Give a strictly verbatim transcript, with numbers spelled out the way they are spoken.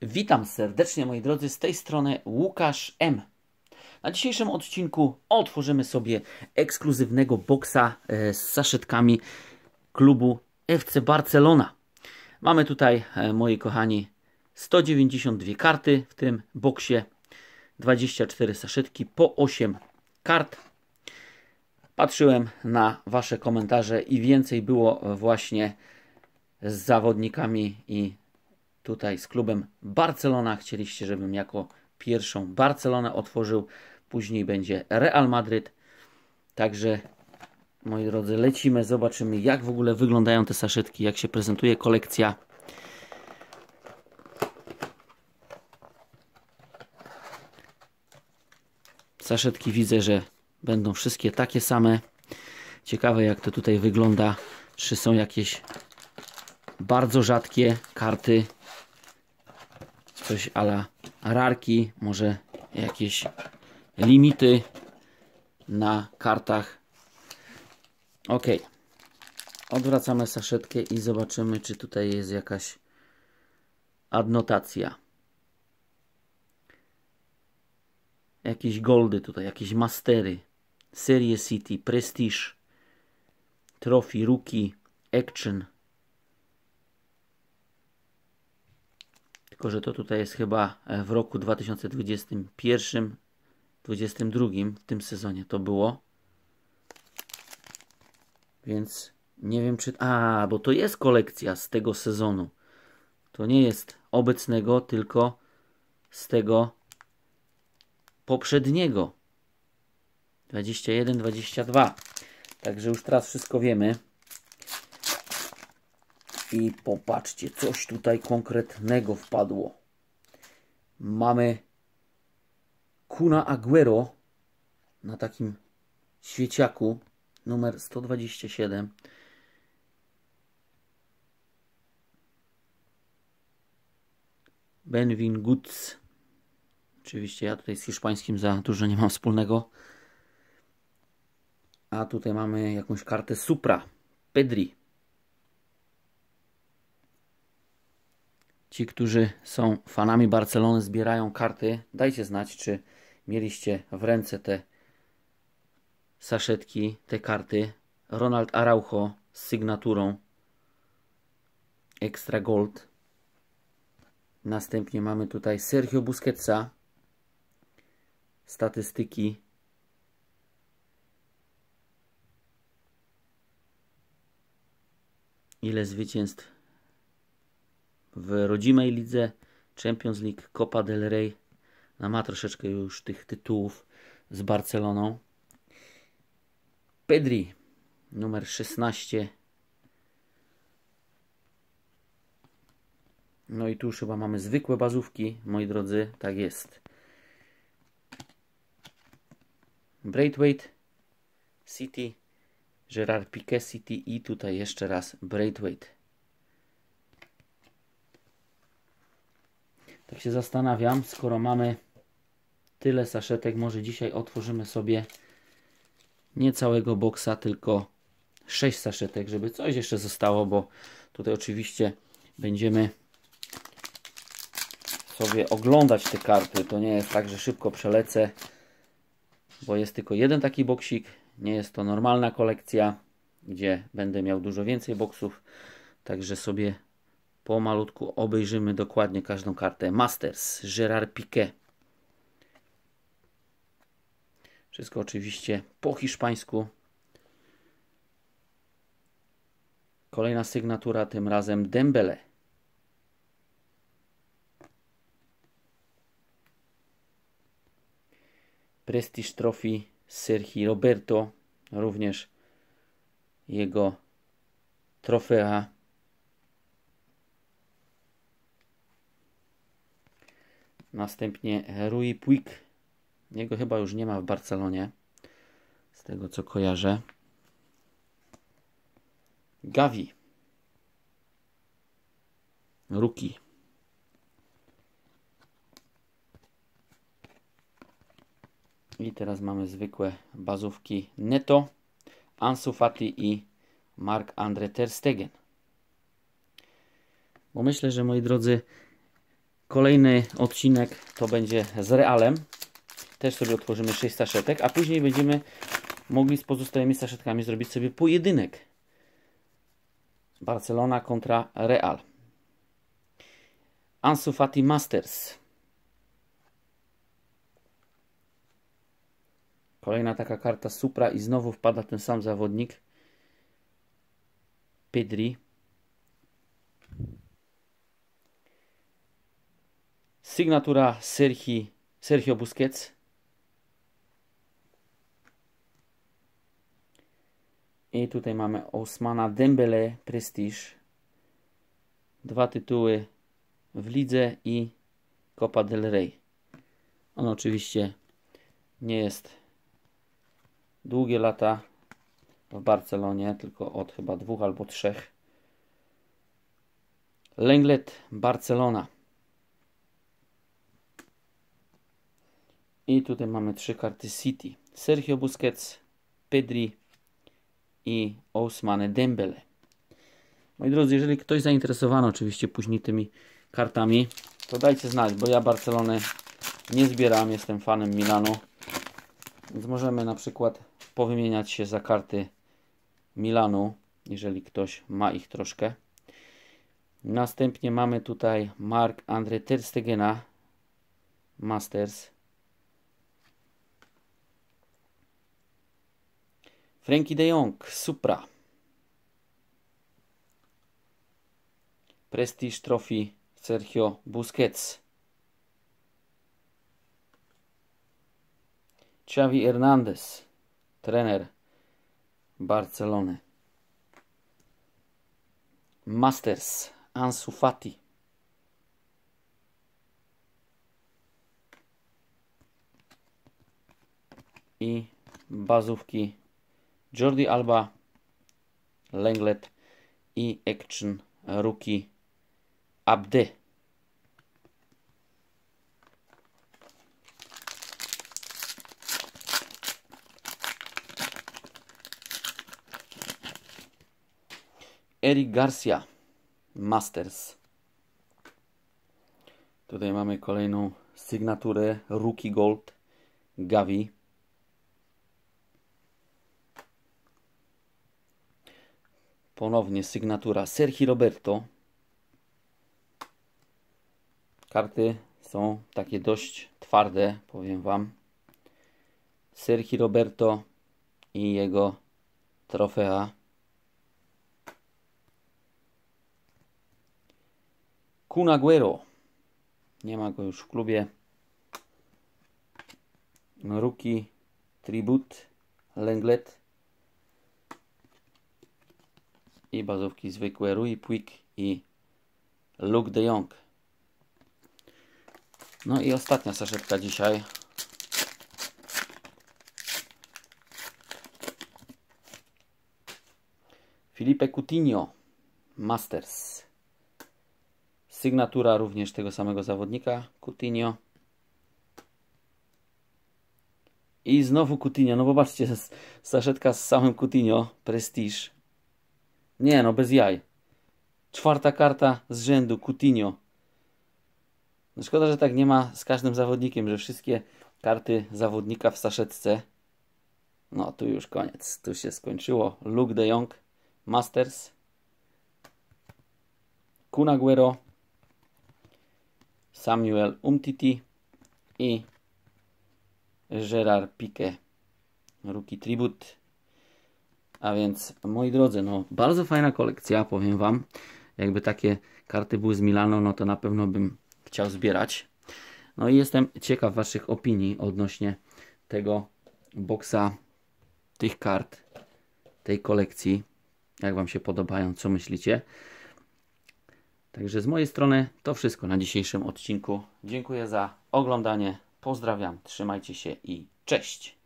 Witam serdecznie, moi drodzy, z tej strony Łukasz M. Na dzisiejszym odcinku otworzymy sobie ekskluzywnego boksa z saszetkami klubu F C Barcelona. Mamy tutaj, moi kochani, sto dziewięćdziesiąt dwie karty w tym boksie, dwadzieścia cztery saszetki po osiem kart. Patrzyłem na Wasze komentarze i więcej było właśnie z zawodnikami i tutaj z klubem Barcelona. Chcieliście, żebym jako pierwszą Barcelonę otworzył. Później będzie Real Madryt. Także, moi drodzy, lecimy. Zobaczymy, jak w ogóle wyglądają te saszetki, jak się prezentuje kolekcja. Saszetki widzę, że będą wszystkie takie same. Ciekawe, jak to tutaj wygląda. Czy są jakieś bardzo rzadkie karty, coś a la rarki, może jakieś limity na kartach. Ok, odwracamy saszetkę i zobaczymy, czy tutaj jest jakaś adnotacja, jakieś goldy tutaj, jakieś mastery, Serie City, Prestige, Trophy, Rookie, Action. Tylko że to tutaj jest chyba w roku dwa tysiące dwudziestym pierwszym, dwudziestym drugim, w tym sezonie to było. Więc nie wiem, czy... A, bo to jest kolekcja z tego sezonu. To nie jest obecnego, tylko z tego poprzedniego. dwadzieścia jeden dwadzieścia dwa. Także już teraz wszystko wiemy. I popatrzcie, coś tutaj konkretnego wpadło. Mamy Kuna Aguero na takim świeciaku, numer sto dwadzieścia siedem. Benvin Goods. Oczywiście ja tutaj z hiszpańskim za dużo nie mam wspólnego. A tutaj mamy jakąś kartę Supra. Pedri. Ci, którzy są fanami Barcelony, zbierają karty. Dajcie znać, czy mieliście w ręce te saszetki, te karty. Ronald Araujo z sygnaturą Extra Gold. Następnie mamy tutaj Sergio Busquetsa. Statystyki. Ile zwycięstw w rodzimej lidze, Champions League, Copa del Rey. No, ma troszeczkę już tych tytułów z Barceloną. Pedri, numer szesnaście. No i tu już chyba mamy zwykłe bazówki, moi drodzy, tak jest. Braithwaite, City, Gerard Piqué, City i tutaj jeszcze raz Braithwaite. Tak się zastanawiam, skoro mamy tyle saszetek, może dzisiaj otworzymy sobie nie całego boksa, tylko sześć saszetek, żeby coś jeszcze zostało, bo tutaj oczywiście będziemy sobie oglądać te karty. To nie jest tak, że szybko przelecę, bo jest tylko jeden taki boksik. Nie jest to normalna kolekcja, gdzie będę miał dużo więcej boksów, także sobie pomalutku obejrzymy dokładnie każdą kartę. Masters, Gerard Piqué. Wszystko oczywiście po hiszpańsku. Kolejna sygnatura, tym razem Dembele. Prestige Trophy Sergi Roberto. Również jego trofea. Następnie Rui Puig. Jego chyba już nie ma w Barcelonie, z tego co kojarzę. Gavi. Rookie. I teraz mamy zwykłe bazówki Neto, Ansu Fati i Marc-André ter Stegen. Bo myślę, że moi drodzy, Kolejny odcinek to będzie z Realem. Też sobie otworzymy sześć saszetek, a później będziemy mogli z pozostałymi saszetkami zrobić sobie pojedynek. Barcelona kontra Real. Ansu Fati Masters. Kolejna taka karta Supra i znowu wpada ten sam zawodnik. Pedri. Sygnatura Sergi, Sergio Busquets. I tutaj mamy Ousmana Dembele Prestige. Dwa tytuły w lidze i Copa del Rey. On oczywiście nie jest długie lata w Barcelonie, tylko od chyba dwóch albo trzech. Lenglet Barcelona. I tutaj mamy trzy karty City. Sergio Busquets, Pedri i Ousmane Dembele. Moi drodzy, jeżeli ktoś zainteresowany oczywiście później tymi kartami, to dajcie znać, bo ja Barcelonę nie zbieram, jestem fanem Milanu. Więc możemy na przykład powymieniać się za karty Milanu, jeżeli ktoś ma ich troszkę. Następnie mamy tutaj Marc-André ter Stegena Masters. Frenkie de Jong Supra. Prestige Trophy Sergio Busquets. Xavi Hernandez, trener Barcelony. Masters Ansu Fati. I bazówki Jordi Alba, Lenglet i Action Rookie Abde. Eric Garcia Masters. Tutaj mamy kolejną sygnaturę Rookie Gold Gavi. Ponownie sygnatura Sergi Roberto. Karty są takie dość twarde, powiem Wam. Sergi Roberto i jego trofea. Kun Agüero. Nie ma go już w klubie. Rookie Tribute Lenglet. I bazówki zwykłe Rui Puig i Luke de Jong. No i ostatnia saszetka dzisiaj. Filipe Coutinho Masters. Sygnatura również tego samego zawodnika Coutinho. I znowu Coutinho. No popatrzcie, saszetka z samym Coutinho Prestige. Nie no, bez jaj. Czwarta karta z rzędu Coutinho. No szkoda, że tak nie ma z każdym zawodnikiem, że wszystkie karty zawodnika w saszetce. No tu już koniec. Tu się skończyło. Luke de Jong Masters. Kun Agüero. Samuel Umtiti i Gerard Piqué Rookie Tribute. A więc, moi drodzy, no bardzo fajna kolekcja, powiem Wam. Jakby takie karty były z Milano, no to na pewno bym chciał zbierać. No i jestem ciekaw Waszych opinii odnośnie tego boksa, tych kart, tej kolekcji. Jak Wam się podobają, co myślicie? Także z mojej strony to wszystko na dzisiejszym odcinku. Dziękuję za oglądanie. Pozdrawiam, trzymajcie się i cześć!